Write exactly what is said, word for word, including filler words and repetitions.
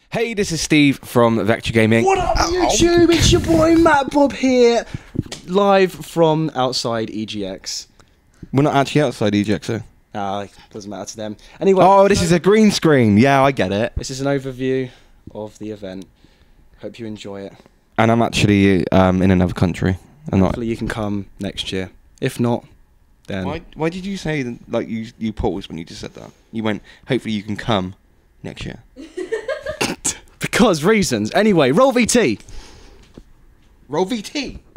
Hey, this is Steve from Vector Gaming. What up, YouTube? It's your boy Matt Bob here, live from outside E G X. We're not actually outside E G X, though. Ah, doesn't matter to them. Anyway. Oh, this is a green screen. Yeah, I get it. This is an overview of the event. Hope you enjoy it. And I'm actually um, in another country. I'm Hopefully not. you can come next year. If not, then... Why, why did you say, that, like, you, you paused when you just said that? You went, hopefully you can come next year. Because reasons. Anyway, roll V T. Roll V T.